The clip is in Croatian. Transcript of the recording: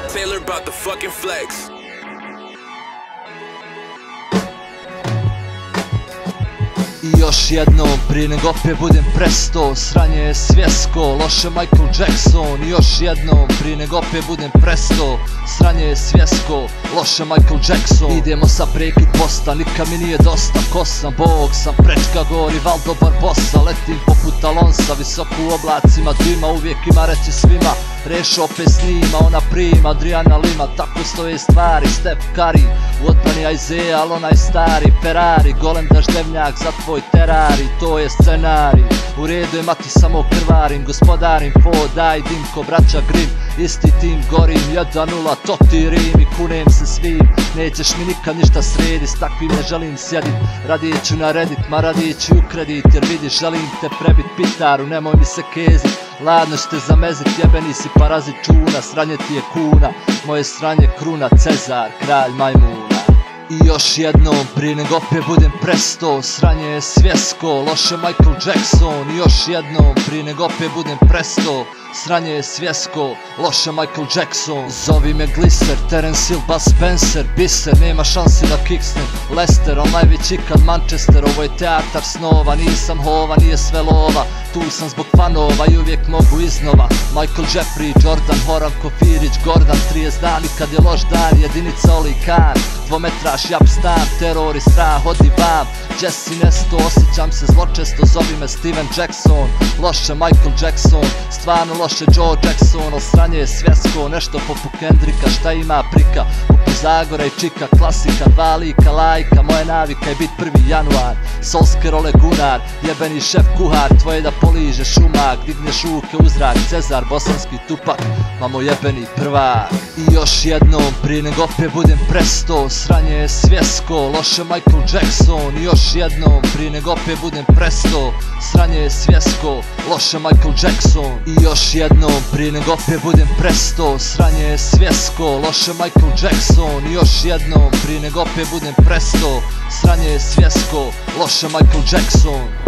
Taylor about the fucking flex. I još jednom, prije nego opet budem presto, sranje je svjesko, loše Michael Jackson. I još jednom, prije nego opet budem presto, sranje je svjesko, loše Michael Jackson. Idemo sa prekid posta, nikad mi nije dosta, ko sam, Bog sam, prečka gori, Valdo Barbosa. Letim poput Alonsa, visoko u oblacima dima, uvijek ima reći svima, Rešo opet snima, ona prima, Adriana Lima, tako stoje stvari. Steph Curry, u odbrani Isaiah, al onaj stari Ferrari, golem daždevnjak za tvoj terari, to je scenarij. U redu je mati, samo krvarim, gospodarim daj Dimko, braća Grim, isti tim gorim, 1-0, to ti Rim i kunem se svim. Nećeš mi nikad ništa sredit, s takvim ne želim sjedit, radije ću na Reddit, ma radije ću u kredit, jer vidiš želim te prebit pitaru, nemoj mi se kezit, ladno ću te zamezit, jebeni si parazit čuna, sranje ti je kuna, moje sranje kruna, Cezar, kralj majmuna. I još jednom, prije nego opet budem presto, sranje je svjesko, loše Michael Jackson. I još jednom, prije nego opet budem presto, sranje je svjesko, loše Michael Jackson. Zovi me Gliser, Terence Hill, Bud Spencer, Biser, nema šansi da kiksnem Lester, al najveći kad Manchester. Ovo je teatar snova, nisam hova, nije sve lova, tu sam zbog fanova i uvijek mogu iznova. Michael Jeffrey, Jordan, Horan, Kofirić, Gordon, 30 dani kad je loš dan, jedinica Oli Khan, dvometraš jap stan, teror i strah, odi vam. Jesse Nesto, osjećam se zločesto, zovi me Steven Jackson, loše Michael Jackson, stvarno loše Joe Jackson. Al sranje je svjesko, nešto poput Kendricka, šta ima prika, poput Zagora i Čika, klasika, dva lika, lajka, moja navika je bit 1. januar, Solske role Gunar, jebeni šef kuhar, tvoje da poližeš umak, digneš ruke u zrak, Cezar, bosanski Tupak, mamo jebeni prvak. I još jednom, prije nego opet budem presto, sranje je svjesko, loše Michael Jackson. I još jednom, prije nego opet budem presto, sranje je svjesko, loše Michael Jackson. I još jednom, prije nego opet budem presto, sranje je svjesko, loše Michael Jackson. I još jednom, prije nego opet budem presto, sranje je svjesko, loše Michael Jackson.